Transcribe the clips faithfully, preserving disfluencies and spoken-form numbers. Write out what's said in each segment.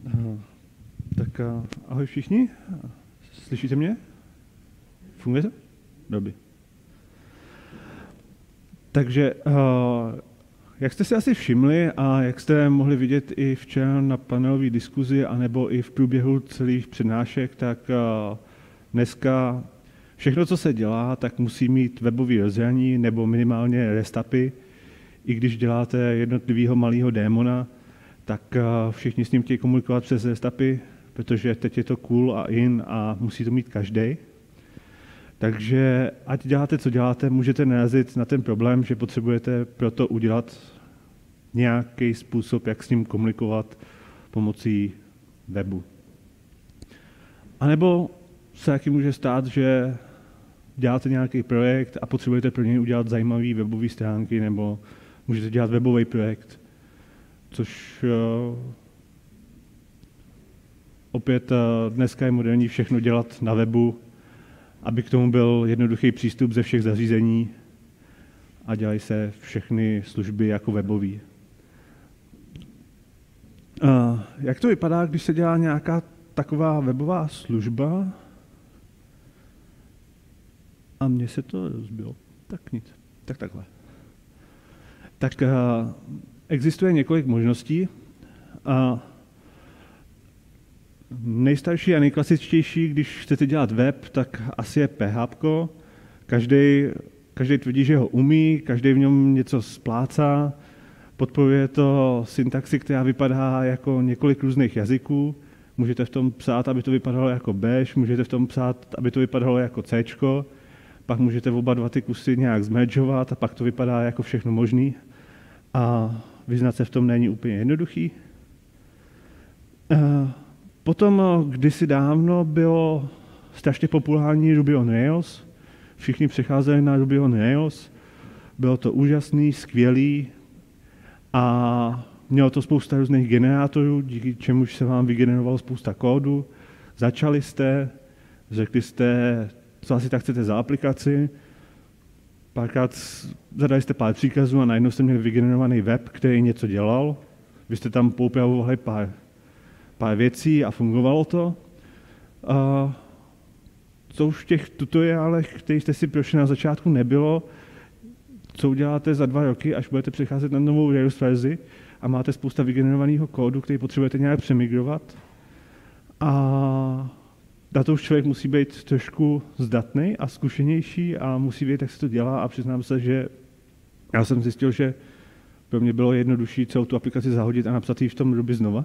Tak ahoj všichni, slyšíte mě? Funguje to? Dobrý. Takže, jak jste si asi všimli a jak jste mohli vidět i včera na panelové diskuzi anebo i v průběhu celých přednášek, tak dneska všechno, co se dělá, tak musí mít webový rozhraní nebo minimálně restapy. I když děláte jednotlivého malého démona, tak všichni s ním chtějí komunikovat přes restapy, protože teď je to cool a in a musí to mít každý. Takže ať děláte, co děláte, můžete narazit na ten problém, že potřebujete proto udělat nějaký způsob, jak s ním komunikovat pomocí webu. A nebo se taky může stát, že děláte nějaký projekt a potřebujete pro něj udělat zajímavé webové stránky, nebo můžete dělat webový projekt, což uh, opět uh, dneska je moderní všechno dělat na webu, aby k tomu byl jednoduchý přístup ze všech zařízení a dělají se všechny služby jako webový. Uh, jak to vypadá, když se dělá nějaká taková webová služba? A mně se to rozbilo. Tak nic. Tak takhle. Tak uh, existuje několik možností. Uh, nejstarší a nejklasičtější, když chcete dělat web, tak asi je P H P. Každý, každý tvrdí, že ho umí, každý v něm něco splácá. Podporuje to syntaxi, která vypadá jako několik různých jazyků. Můžete v tom psát, aby to vypadalo jako Bash, můžete v tom psát, aby to vypadalo jako C. Pak můžete oba dva ty kusy nějak zmeržovat a pak to vypadá jako všechno možný. A vyznat se v tom není úplně jednoduchý. Potom kdysi dávno bylo strašně populární Ruby on Rails. Všichni přecházeli na Ruby on Rails. Bylo to úžasný, skvělý a mělo to spousta různých generátorů, díky čemuž se vám vygenerovalo spousta kódu. Začali jste, řekli jste, co asi tak chcete za aplikaci. Párkrát zadali jste pár příkazů a najednou jste měli vygenerovaný web, který něco dělal. Vy jste tam poupravovali pár, pár věcí a fungovalo to. A co už v těch tutoriálech, které jste si prošli na začátku, nebylo, co uděláte za dva roky, až budete přecházet na novou Rails verzi a máte spousta vygenerovaného kódu, který potřebujete nějak přemigrovat. A na to už člověk musí být trošku zdatný a zkušenější a musí vědět, jak se to dělá a přiznám se, že já jsem zjistil, že pro mě bylo jednodušší celou tu aplikaci zahodit a napsat ji v tom Ruby znova.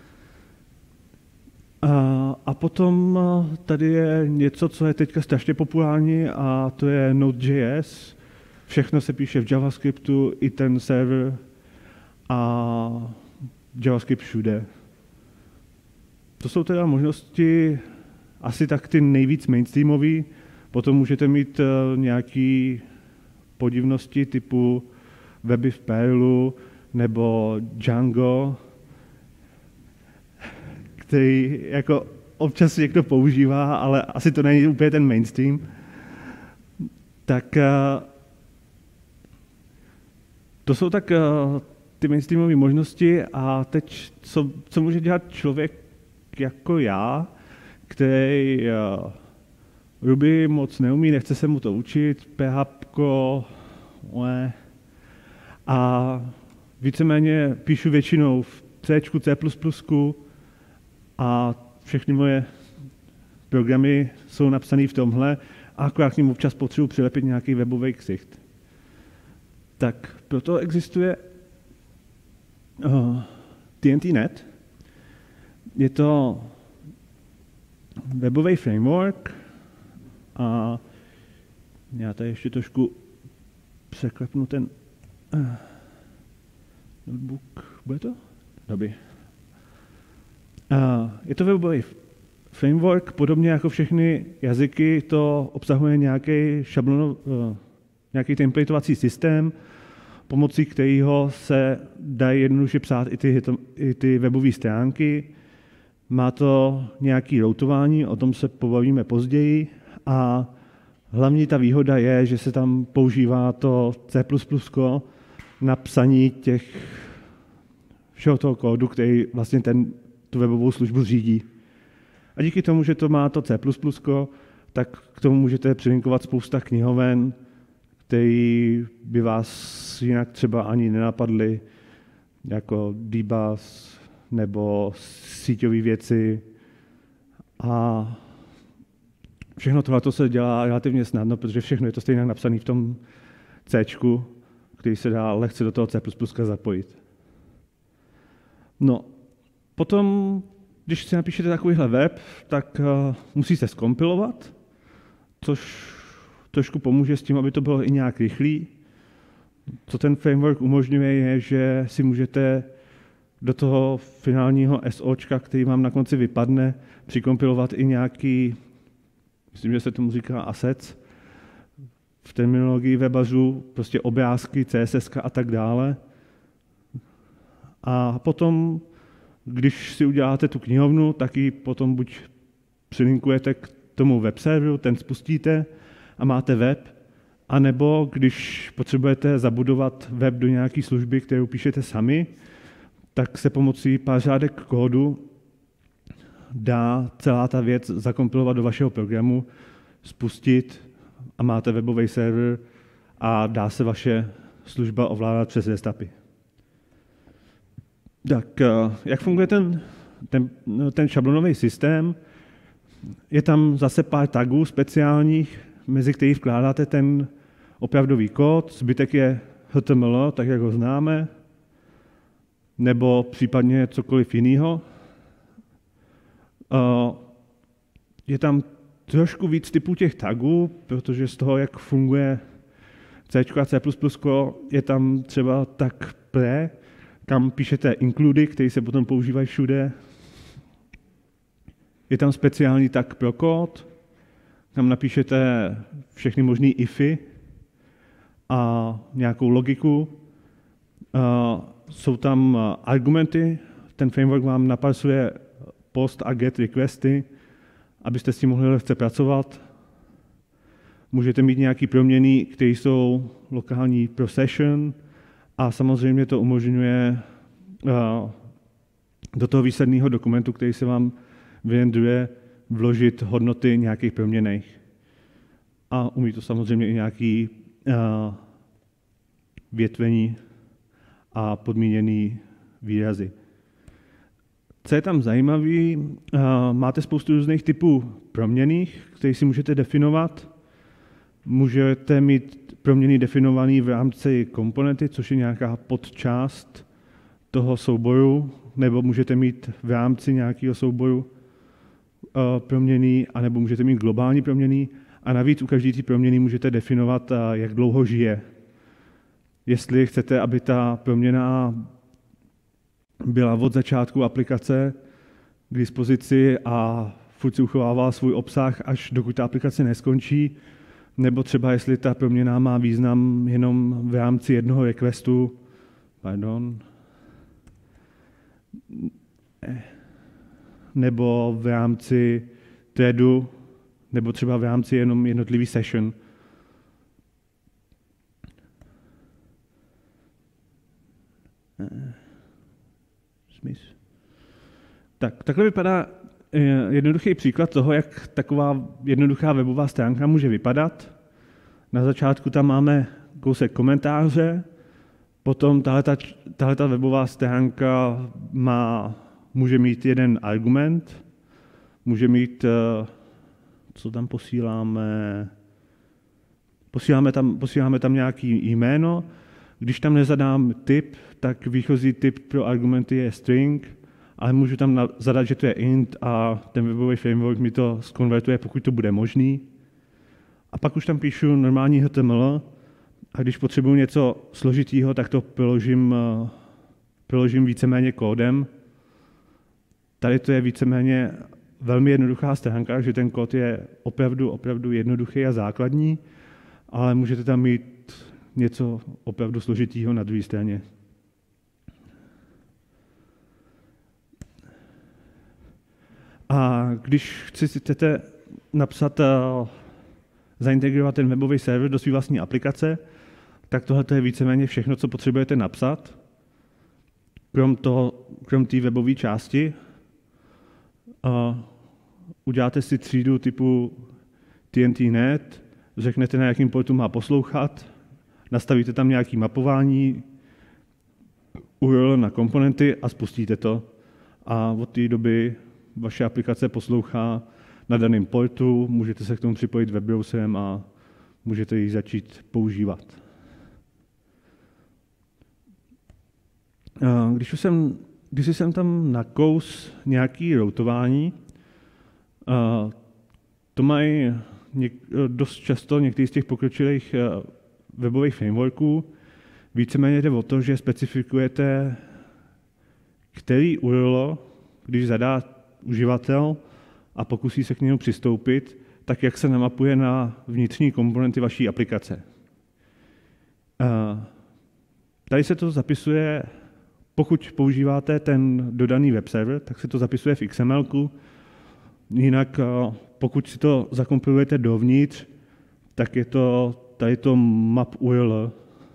A, a potom tady je něco, co je teďka strašně populární a to je Node.js. Všechno se píše v JavaScriptu, i ten server a JavaScript všude. To jsou teda možnosti asi tak ty nejvíc mainstreamový. Potom můžete mít uh, nějaké podivnosti typu weby v Perlu nebo Django, který jako občas někdo používá, ale asi to není úplně ten mainstream. Tak uh, to jsou tak uh, ty mainstreamové možnosti a teď, co, co může dělat člověk jako já, který uh, Ruby moc neumí, nechce se mu to učit, P H P, ne. A víceméně píšu většinou v C, C plus plus a všechny moje programy jsou napsané v tomhle a akorát k ním občas potřebuji přilepit nějaký webový ksicht. Tak proto existuje uh, T N T tečka net. Je to webový framework a já tady ještě trošku překlepnu ten uh, notebook. Bude to? Dobrý. Uh, je to webový framework, podobně jako všechny jazyky, to obsahuje nějaký šablon, uh, nějaký templatovací systém, pomocí kterého se dají jednoduše psát i ty, i ty webové stránky. Má to nějaké routování, o tom se pobavíme později a hlavní ta výhoda je, že se tam používá to C plus plus na psaní těch všeho toho kódu, který vlastně ten tu webovou službu řídí. A díky tomu, že to má to C plus plus, tak k tomu můžete přilinkovat spousta knihoven, které by vás jinak třeba ani nenapadly, jako D-Bus nebo síťové věci. A všechno tohle se dělá relativně snadno, protože všechno je to stejně napsané v tom C, který se dá lehce do toho C plus plus zapojit. No, potom, když si napíšete takovýhle web, tak uh, musíte zkompilovat, což trošku pomůže s tím, aby to bylo i nějak rychlý. Co ten framework umožňuje, je, že si můžete do toho finálního SOčka, který vám na konci vypadne, přikompilovat i nějaký, myslím, že se tomu říká assets, v terminologii webařů, prostě obrázky, C S S a tak dále. A potom, když si uděláte tu knihovnu, tak ji potom buď přilinkujete k tomu web serveru, ten spustíte a máte web, anebo když potřebujete zabudovat web do nějaké služby, kterou píšete sami, tak se pomocí pár řádek kódu dá celá ta věc zakompilovat do vašeho programu, spustit a máte webový server a dá se vaše služba ovládat přes REST A P I. Tak, jak funguje ten, ten, ten šablonový systém? Je tam zase pár tagů speciálních, mezi který vkládáte ten opravdový kód, zbytek je H T M L, tak jak ho známe, nebo případně cokoliv jiného. Je tam trošku víc typů těch tagů, protože z toho, jak funguje C a C plus plus, je tam třeba tag pre, kam píšete includy, které se potom používají všude. Je tam speciální tag pro kód, kam napíšete všechny možné ify a nějakou logiku. Jsou tam argumenty, ten framework vám naparsuje post a get requesty, abyste s tím mohli lehce pracovat. Můžete mít nějaké proměny, které jsou lokální pro session a samozřejmě to umožňuje do toho výsledného dokumentu, který se vám vyjadřuje, vložit hodnoty nějakých proměnných. A umí to samozřejmě i nějaké větvení a podmíněný výrazy. Co je tam zajímavé, máte spoustu různých typů proměnných, které si můžete definovat. Můžete mít proměny definované v rámci komponenty, což je nějaká podčást toho souboru, nebo můžete mít v rámci nějakého souboru proměny, anebo můžete mít globální proměny. A navíc u každé té proměny můžete definovat, jak dlouho žije. Jestli chcete, aby ta proměna byla od začátku aplikace k dispozici a furt si uchovává svůj obsah, až dokud ta aplikace neskončí, nebo třeba jestli ta proměna má význam jenom v rámci jednoho requestu, pardon, nebo v rámci threadu, nebo třeba v rámci jenom jednotlivý session. Smysl. Tak, takhle vypadá jednoduchý příklad toho, jak taková jednoduchá webová stránka může vypadat. Na začátku tam máme kousek komentáře, potom tahle webová stránka má, může mít jeden argument, může mít, co tam posíláme, posíláme tam, posíláme tam nějaký jméno. Když tam nezadám typ, tak výchozí typ pro argumenty je string, ale můžu tam zadat, že to je int a ten webový framework mi to zkonvertuje, pokud to bude možný. A pak už tam píšu normální H T M L a když potřebuji něco složitýho, tak to přeložím, přeložím víceméně kódem. Tady to je víceméně velmi jednoduchá stránka, že ten kód je opravdu, opravdu jednoduchý a základní, ale můžete tam mít něco opravdu složitýho na druhé straně. A když chcete napsat, zaintegrovat ten webový server do své vlastní aplikace, tak tohle je víceméně všechno, co potřebujete napsat, krom toho, krom té webové části. A uděláte si třídu typu T N T net, řeknete, na jakým portu má poslouchat, nastavíte tam nějaké mapování, U R L na komponenty a spustíte to. A od té doby vaše aplikace poslouchá na daném portu, můžete se k tomu připojit webbrowserem a můžete ji začít používat. Když jsem, když jsem tam nakous nějaké routování, to mají dost často některý z těch pokročilých webových frameworků. Víceméně jde o to, že specifikujete, který U R L, když zadá uživatel a pokusí se k němu přistoupit, tak jak se namapuje na vnitřní komponenty vaší aplikace. Tady se to zapisuje, pokud používáte ten dodaný web server, tak se to zapisuje v X M L ku. Jinak pokud si to zakompilujete dovnitř, tak je to tady to map U R L.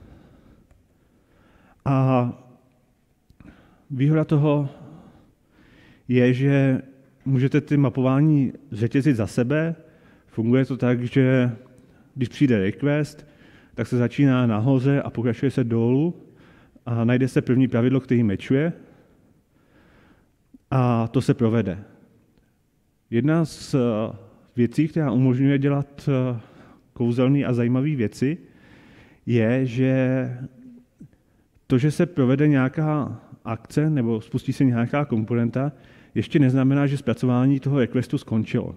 A výhoda toho je, že můžete ty mapování řetězit za sebe. Funguje to tak, že když přijde request, tak se začíná nahoře a pokračuje se dolů a najde se první pravidlo, který matchuje a to se provede. Jedna z věcí, která umožňuje dělat kouzelné a zajímavé věci, je, že to, že se provede nějaká akce nebo spustí se nějaká komponenta, ještě neznamená, že zpracování toho requestu skončilo.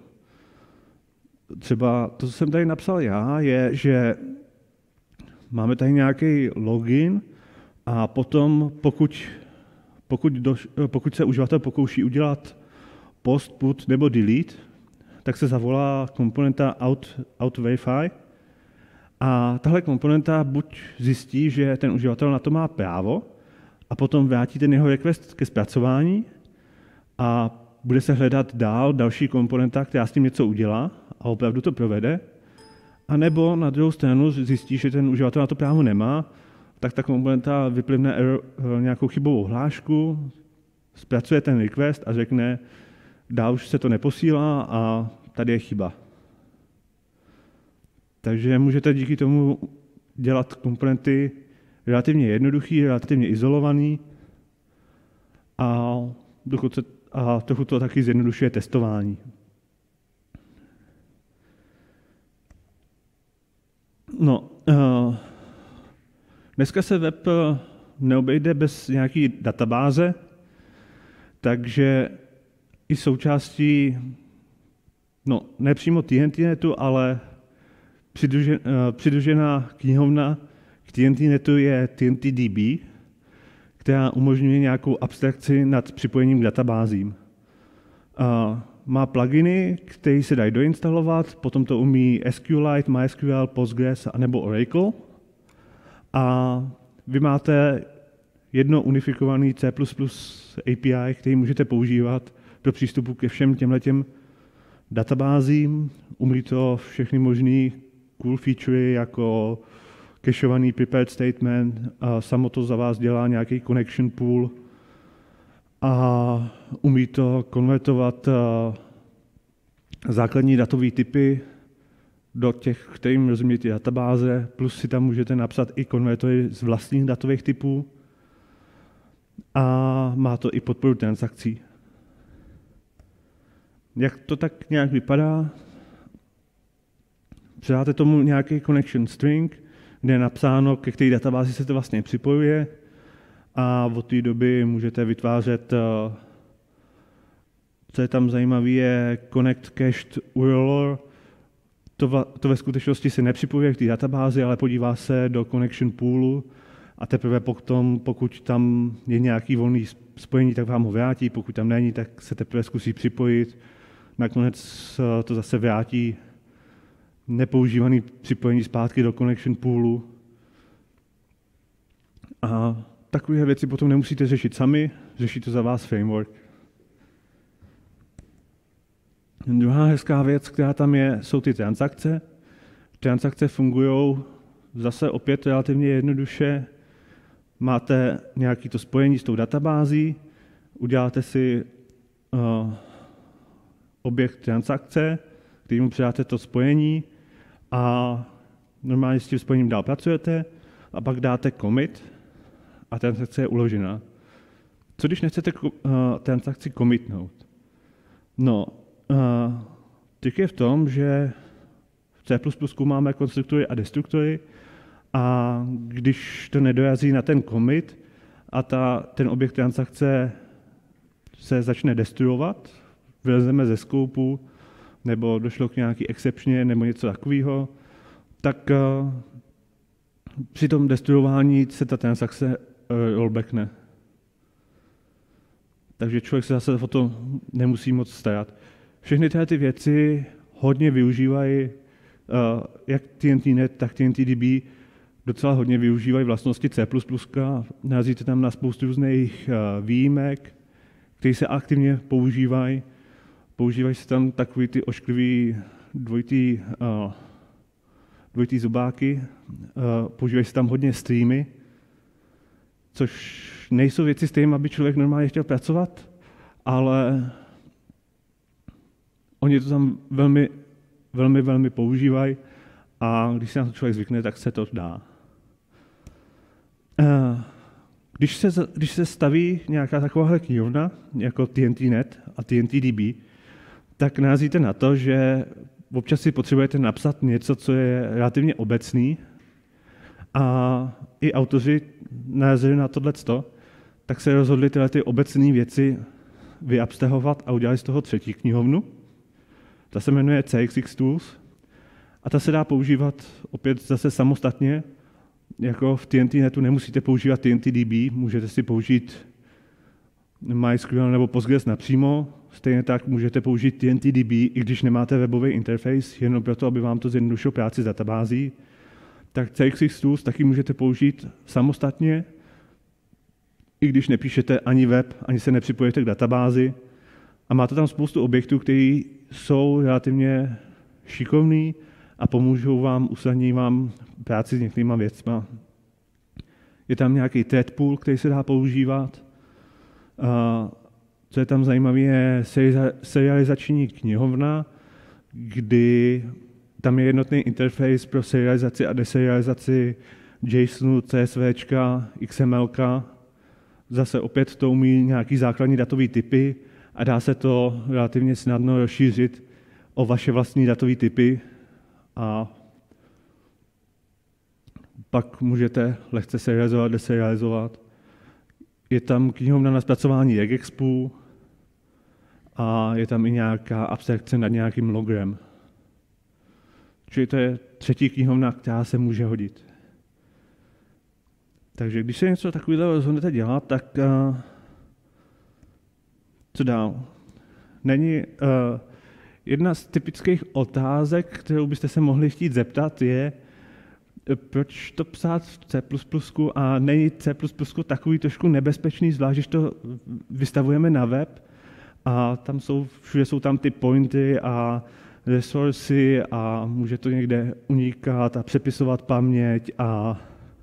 Třeba to, co jsem tady napsal já, je, že máme tady nějaký login a potom, pokud, pokud, doš, pokud se uživatel pokouší udělat post, put nebo delete, tak se zavolá komponenta out, out verify a tahle komponenta buď zjistí, že ten uživatel na to má právo a potom vrátí ten jeho request ke zpracování a bude se hledat dál další komponenta, která s tím něco udělá a opravdu to provede, a nebo na druhou stranu zjistí, že ten uživatel na to právo nemá, tak ta komponenta vyplivne error, nějakou chybovou hlášku, zpracuje ten request a řekne, dál už se to neposílá a tady je chyba. Takže můžete díky tomu dělat komponenty relativně jednoduchý, relativně izolovaný a, dokud se, a trochu to taky zjednodušuje testování. No, uh, dneska se web neobejde bez nějaké databáze, takže i součástí, no ne přímo T N T netu, ale přidružen, uh, přidružená knihovna k T N T netu je T N T D B, která umožňuje nějakou abstrakci nad připojením k databázím. Uh, má pluginy, které se dají doinstalovat, potom to umí SQLite, MySQL, Postgres nebo Oracle. A vy máte jedno unifikovaný C plus plus A P I, který můžete používat pro přístupu ke všem těmhletěm databázím. Umí to všechny možné cool featurey, jako cacheovaný prepared statement, a samo to za vás dělá nějaký connection pool a umí to konvertovat základní datové typy do těch, kterým rozumí ty databáze, plus si tam můžete napsat i konvertory z vlastních datových typů a má to i podporu transakcí. Jak to tak nějak vypadá? Předáte tomu nějaký connection string, kde je napsáno, ke které databázi se to vlastně připojuje a od té doby můžete vytvářet, co je tam zajímavé, je connect cached U R L. To, to ve skutečnosti se nepřipojuje k té databázi, ale podívá se do connection poolu a teprve potom, pokud tam je nějaký volný spojení, tak vám ho vrátí, pokud tam není, tak se teprve zkusí připojit. Nakonec to zase vrátí nepoužívaný připojení zpátky do connection poolu. A takové věci potom nemusíte řešit sami, řeší to za vás framework. Druhá hezká věc, která tam je, jsou ty transakce. Transakce fungují zase opět relativně jednoduše. Máte nějaké to spojení s tou databází, uděláte si uh, objekt transakce, kterému předáte to spojení a normálně s tím spojením dál pracujete a pak dáte commit a transakce je uložena. Co když nechcete uh, transakci commitnout? No, uh, trik je v tom, že v C plus plus máme konstruktory a destruktory a když to nedorazí na ten commit a ta, ten objekt transakce se začne destruovat, vylezeme ze skoupu, nebo došlo k nějaký excepčně, nebo něco takového, tak uh, při tom destruování se ta transakce uh, rollbackne. Takže člověk se zase o to nemusí moc starat. Všechny tyhle ty věci hodně využívají, uh, jak T N T net, tak T N T D B docela hodně využívají vlastnosti C plus plus. Narazíte tam na spoustu různých uh, výjimek, které se aktivně používají. Používají se tam takový ty ošklivý dvojitý, uh, dvojitý zubáky, uh, používají se tam hodně streamy, což nejsou věci s tím, aby člověk normálně chtěl pracovat, ale oni to tam velmi, velmi, velmi používají a když se na to člověk zvykne, tak se to dá. Uh, když, se, když se staví nějaká takováhle knihovna, jako T N T net a T N T D B, tak narazíte na to, že občas si potřebujete napsat něco, co je relativně obecný a i autoři narazili na tohleto, tak se rozhodli tyhle ty obecné věci vyabstrahovat a udělali z toho třetí knihovnu. Ta se jmenuje C X X Tools a ta se dá používat opět zase samostatně, jako v T N T netu nemusíte používat T N T D B, můžete si použít MySQL nebo Postgres napřímo, stejně tak můžete použít T N T D B, i když nemáte webový interface, jenom proto, aby vám to zjednodušilo práci s databází, tak C X X Tools taky můžete použít samostatně, i když nepíšete ani web, ani se nepřipojete k databázi a máte tam spoustu objektů, které jsou relativně šikovný a pomůžou vám, usnadní vám práci s některýma věcma. Je tam nějaký thread pool, který se dá používat. A co je tam zajímavé, je serializační knihovna, kdy tam je jednotný interface pro serializaci a deserializaci JSONu, CSVčka, XMLka. Zase opět to umí nějaký základní datové typy a dá se to relativně snadno rozšířit o vaše vlastní datové typy a pak můžete lehce serializovat, deserializovat. Je tam knihovna na zpracování regexpů a je tam i nějaká abstrakce nad nějakým logrem. Čili to je třetí knihovna, která se může hodit. Takže když se něco takového rozhodnete dělat, tak uh, co dál? Není, uh, jedna z typických otázek, kterou byste se mohli chtít zeptat, je, proč to psát v C plus plus a není C plus plus takový trošku nebezpečný, zvlášť, když to vystavujeme na web a tam jsou, všude jsou tam ty pointy a resursy a může to někde unikat a přepisovat paměť a,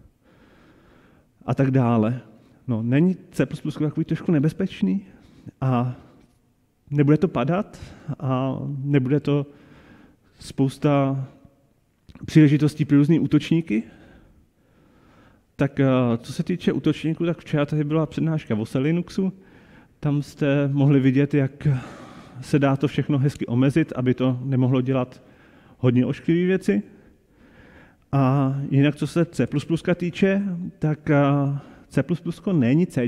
a tak dále. No, není C plus plus takový trošku nebezpečný a nebude to padat a nebude to spousta příležitostí pro různý útočníky. Tak co se týče útočníků, tak včera tady byla přednáška o Linuxu. Tam jste mohli vidět, jak se dá to všechno hezky omezit, aby to nemohlo dělat hodně ošklivé věci. A jinak, co se C plus plus týče, tak C plus plus není C,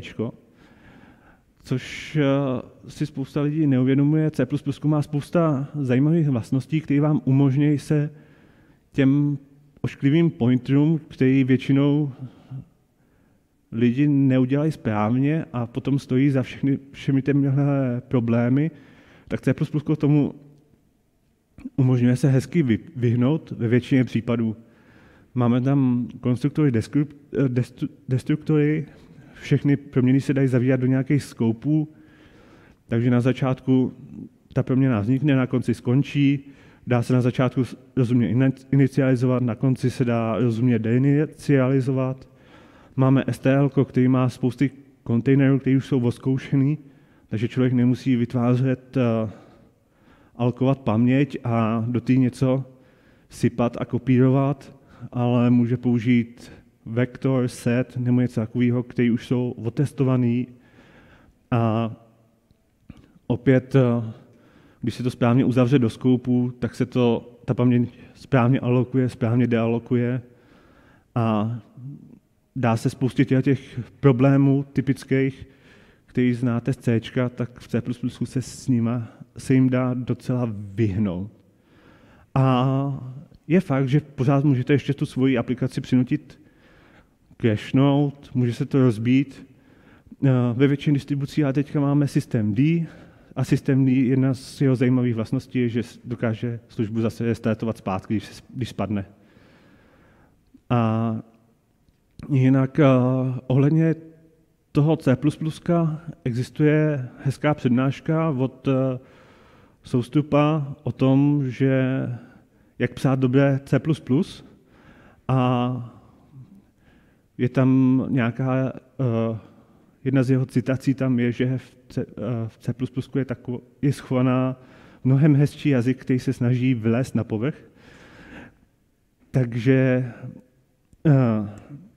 což si spousta lidí neuvědomuje. C plus plus má spousta zajímavých vlastností, které vám umožňují se těm ošklivým pointerům, který většinou lidi neudělají správně a potom stojí za všechny, všemi těmihle problémy, tak C plus plus tomu umožňuje se hezky vyhnout ve většině případů. Máme tam konstruktory, destruktory, všechny proměny se dají zavírat do nějakých skoupů, takže na začátku ta proměna vznikne, na konci skončí, dá se na začátku rozumně inicializovat, na konci se dá rozumně deinicializovat. Máme S T L, který má spousty kontejnerů, které už jsou odzkoušený, takže člověk nemusí vytvářet alokovat paměť a do té něco sypat a kopírovat, ale může použít vektor, set nebo něco takového, které už jsou otestovaný. A opět, když se to správně uzavře do skoupu, tak se to, ta paměť správně alokuje, správně dealokuje a dá se spoustě těch problémů typických, který znáte z C, tak v C plus plus se s nima se jim dá docela vyhnout. A je fakt, že pořád můžete ještě tu svoji aplikaci přinutit crashnout, může se to rozbít. Ve většině distribucí a teďka máme systém D a systém D, jedna z jeho zajímavých vlastností je, že dokáže službu zase restartovat zpátky, když, když spadne. A jinak uh, ohledně toho C plus plus existuje hezká přednáška od uh, soustupa o tom, že jak psát dobré C plus plus a je tam nějaká, uh, jedna z jeho citací tam je, že v C, uh, v C plus plus je, takový, je schovaná mnohem hezčí jazyk, který se snaží vylézt na povrch. Takže uh,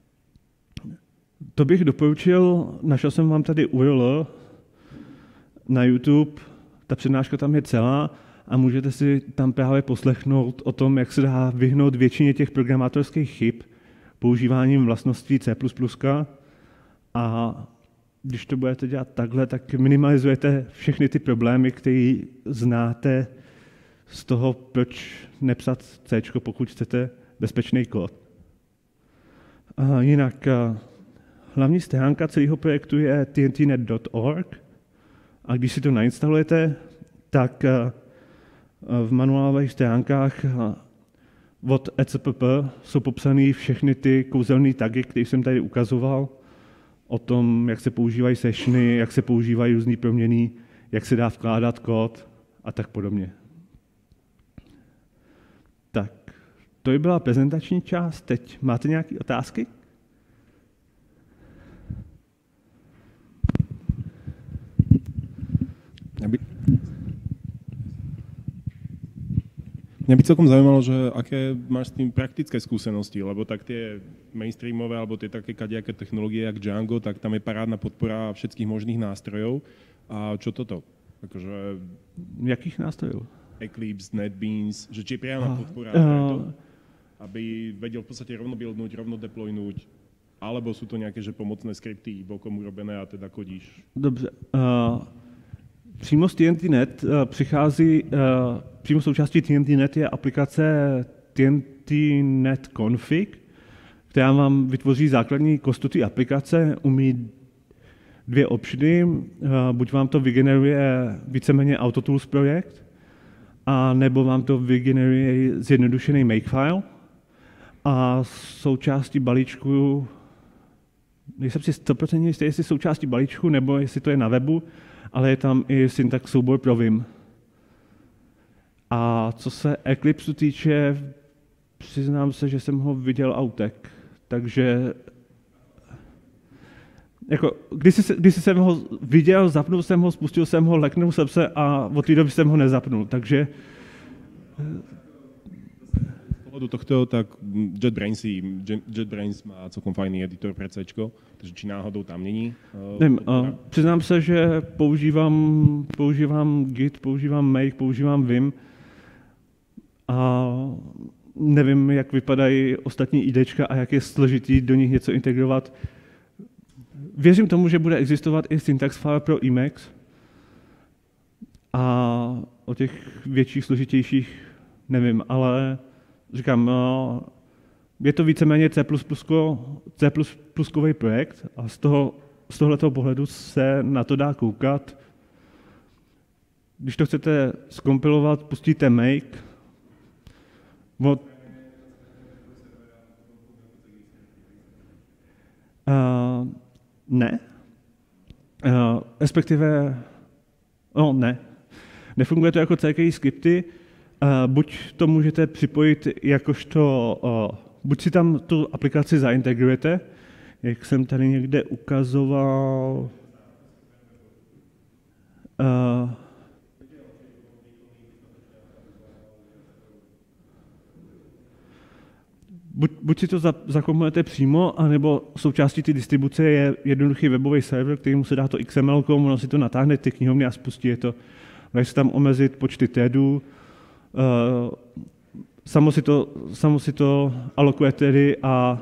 to bych doporučil, našel jsem vám tady U R L na YouTube, ta přednáška tam je celá a můžete si tam právě poslechnout o tom, jak se dá vyhnout většině těch programátorských chyb používáním vlastností C plus plus. A když to budete dělat takhle, tak minimalizujete všechny ty problémy, které znáte z toho, proč nepsat C, pokud chcete bezpečný kód. A jinak hlavní stránka celého projektu je t n t net tečka org a když si to nainstalujete, tak v manuálových stránkách od E C P P jsou popsané všechny ty kouzelné tagy, které jsem tady ukazoval, o tom, jak se používají sessiony, jak se používají různé proměny, jak se dá vkládat kód a tak podobně. Tak, to by byla prezentační část. Teď máte nějaké otázky? Mňa by, mňa by celkom zaujímalo, že aké máš s tým praktické skúsenosti, lebo tak tie mainstreamové alebo tie také kadejaké technológie, jak Django, tak tam je parádna podpora všetkých možných nástrojov. A čo toto? Akože... Jakých nástrojov? Eclipse, NetBeans, že či je priama podpora, uh, preto, aby vedel v podstate rovno buildnúť, rovno deploynúť, alebo sú to nejaké že pomocné skripty bokom urobené a teda kodíš? Dobře. Uh... Přímo z T N T tečka net uh, přichází, uh, přímo součástí T N T tečka net je aplikace T N T tečka net config, která vám vytvoří základní kostu té aplikace, umí dvě optiony, uh, buď vám to vygeneruje víceméně Autotools projekt, a nebo vám to vygeneruje zjednodušený makefile a součástí balíčku, nejsem si sto procent jistý, jestli součástí balíčku nebo jestli to je na webu, ale je tam i syntax soubor pro Vim. A co se Eclipse týče, přiznám se, že jsem ho viděl autek, takže jako, když, si, když jsem ho viděl, zapnul jsem ho, spustil jsem ho, leknul jsem se a od té doby jsem ho nezapnul, takže... Do tohto, tak JetBrains, JetBrains má celkom fajný editor pre C, takže či náhodou tam není? Uh, Nevím, uh, přiznám se, že používám, používám Git, používám Make, používám Vim a nevím, jak vypadají ostatní IDčka a jak je složitý do nich něco integrovat. Věřím tomu, že bude existovat i syntax file pro Emacs a o těch větších, složitějších nevím, ale říkám, je to víceméně C plus plus, C plus plus projekt a z, toho, z tohoto pohledu se na to dá koukat. Když to chcete zkompilovat, pustíte make. Od, uh, ne. Uh, respektive, no ne. Nefunguje to jako C K I skripty. Uh, buď to můžete připojit jakožto, uh, buď si tam tu aplikaci zaintegrujete, jak jsem tady někde ukazoval, uh, buď si to zakomponujete přímo, anebo součástí té distribuce je jednoduchý webový server, kterému se dá to X M L, ono si to natáhne ty knihovny a spustí je to. Dají se tam omezit počty threadů, uh, samo, si to, samo si to alokuje tedy a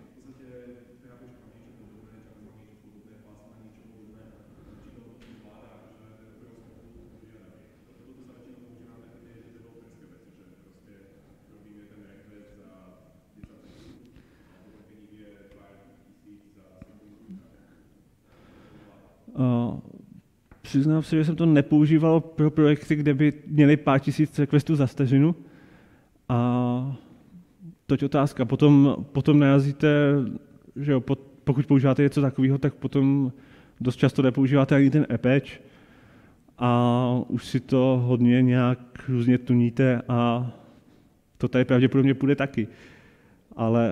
Uh, přiznám se, že jsem to nepoužíval pro projekty, kde by měli pár tisíc requestů za vteřinu. A toť otázka. Potom, potom narazíte, že jo, pokud používáte něco takového, tak potom dost často nepoužíváte ani ten Apache a už si to hodně nějak různě tuníte a to tady pravděpodobně půjde taky. Ale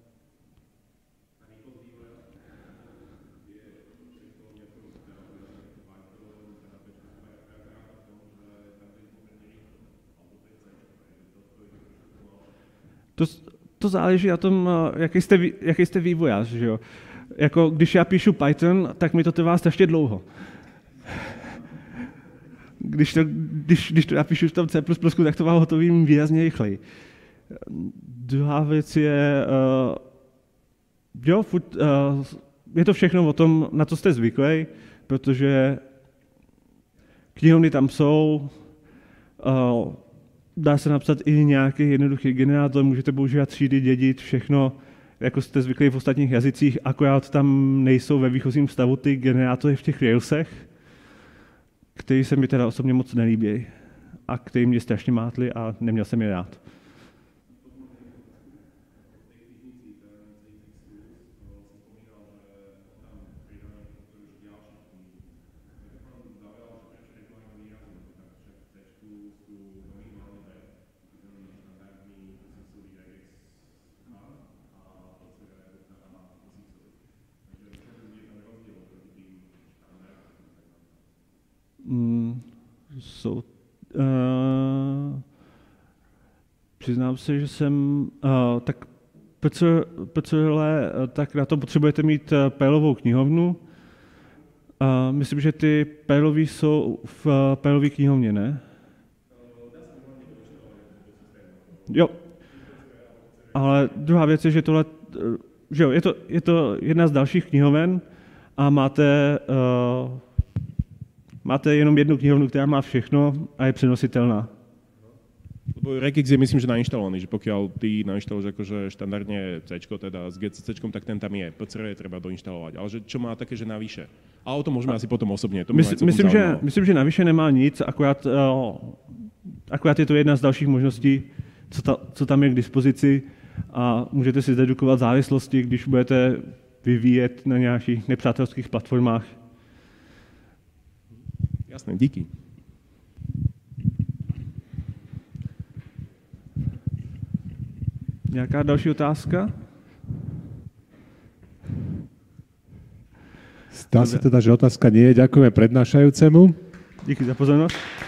To, to záleží na tom, jaký jste, jaký jste vývojář. Že jo? Jako, když já píšu Python, tak mi to trvá strašně dlouho. Když to, když, když to napíšu v tom C plus plus, tak to mám hotový výrazně rychleji. Druhá věc je, uh, jo, furt, uh, je to všechno o tom, na co jste zvyklí, protože knihovny tam jsou, uh, dá se napsat i nějaký jednoduchý generátor, můžete používat třídy, dědit, všechno, jako jste zvyklí v ostatních jazycích, akorát tam nejsou ve výchozím stavu ty generátory v těch Railsech, který se mi teda osobně moc nelíbí a který mě strašně mátli a neměl jsem je rád. Mm, so, uh, přiznám se, že jsem, uh, tak P C L, tak na to potřebujete mít Perlovou knihovnu. Uh, myslím, že ty Perlový jsou v uh, Perlový knihovně, ne? Jo. Ale druhá věc je, že tohle, že jo, je to, je to jedna z dalších knihoven a máte uh, Máte jenom jednu knihovnu, která má všechno a je přenositelná. Lebo Regix je myslím, že nainštalovaný, že pokiaľ ty nainštaluješ akože štandardne C, teda s G C C, tak ten tam je. P C R je treba doinštalovať. Ale že, čo má také, že navyše? A o tom môžeme a asi potom osobne. To Mysl, myslím, že, myslím, že navyše nemá nic, akorát, uh, akorát je to jedna z dalších možností, co, ta, co tam je k dispozici a můžete si zdedukovat závislosti, když budete vyvíjet na nějakých nepřátelských platformách. Jasné, díky. Nějaká další otázka? Zdá sa teda, že otázka nie je. Ďakujeme prednášajúcemu. Díky za pozornosť.